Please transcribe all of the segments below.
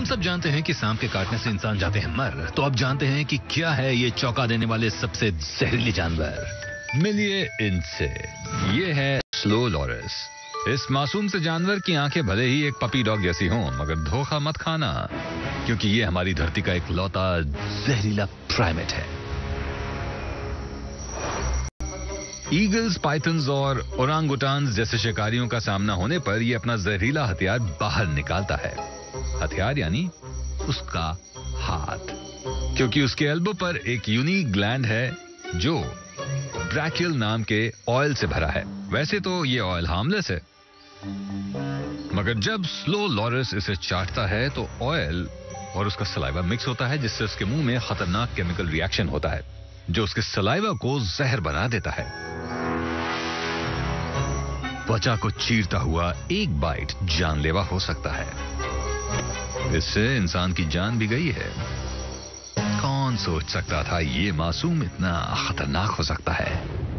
हम सब जानते हैं कि सांप के काटने से इंसान जाते हैं मर, तो अब जानते हैं कि क्या है ये चौंका देने वाले सबसे जहरीले जानवर। मिलिए इनसे। ये है स्लो लॉरस। इस मासूम से जानवर की आंखें भले ही एक पपी डॉग जैसी हों, मगर धोखा मत खाना, क्योंकि ये हमारी धरती का इकलौता जहरीला प्राइमेट है। ईगल्स, पाइथन्स और ओरांगुटान्स जैसे शिकारियों का सामना होने पर यह अपना जहरीला हथियार बाहर निकालता है। हथियार यानी उसका हाथ, क्योंकि उसके एल्बो पर एक यूनिक ग्लैंड है जो ब्रैकियल नाम के ऑयल से भरा है। वैसे तो ये ऑयल हार्मलेस है, मगर जब स्लो लॉरस इसे चाटता है तो ऑयल और उसका सलाइवा मिक्स होता है, जिससे उसके मुंह में खतरनाक केमिकल रिएक्शन होता है जो उसके सलाइवा को जहर बना देता है। त्वचा को चीरता हुआ एक बाइट जानलेवा हो सकता है। इससे इंसान की जान भी गई है। कौन सोच सकता था ये मासूम इतना खतरनाक हो सकता है।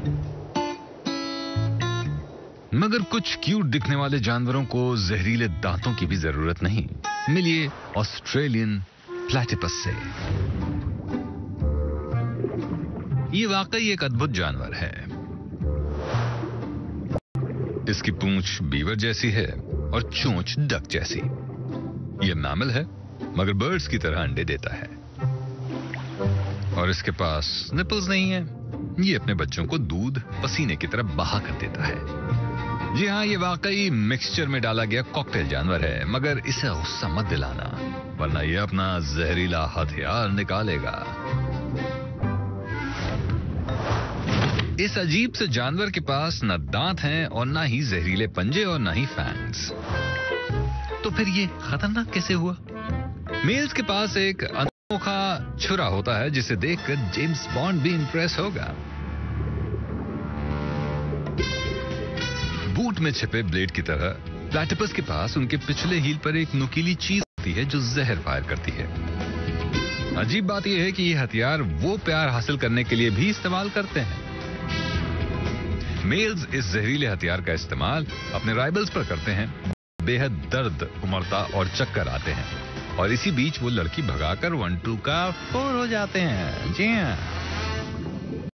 मगर कुछ क्यूट दिखने वाले जानवरों को जहरीले दांतों की भी जरूरत नहीं। मिलिए ऑस्ट्रेलियन प्लैटिपस से। ये वाकई एक अद्भुत जानवर है। इसकी पूंछ बीवर जैसी है और चोंच डक जैसी। यह मैमल है, मगर बर्ड्स की तरह अंडे देता है। और इसके पास निपल्स नहीं है। ये अपने बच्चों को दूध पसीने की तरह बहा कर देता है। जी हाँ, ये वाकई मिक्सचर में डाला गया कॉकटेल जानवर है, मगर इसे गुस्सा मत दिलाना, वरना ये अपना जहरीला हथियार निकालेगा। इस अजीब से जानवर के पास न दांत हैं और ना ही जहरीले पंजे और ना ही फैंग्स। तो फिर ये खतरनाक कैसे हुआ? मेल्स के पास एक अनोखा छुरा होता है जिसे देखकर जेम्स बॉन्ड भी इंप्रेस होगा। बूट में छिपे ब्लेड की तरह प्लैटिपस के पास उनके पिछले हील पर एक नुकीली चीज होती है जो जहर फायर करती है। अजीब बात यह है कि ये हथियार वो प्यार हासिल करने के लिए भी इस्तेमाल करते हैं। मेल्स इस जहरीले हथियार का इस्तेमाल अपने राइवल्स पर करते हैं। बेहद दर्द उमड़ता और चक्कर आते हैं, और इसी बीच वो लड़की भगाकर 1-2 का 4 हो जाते हैं। जी हाँ।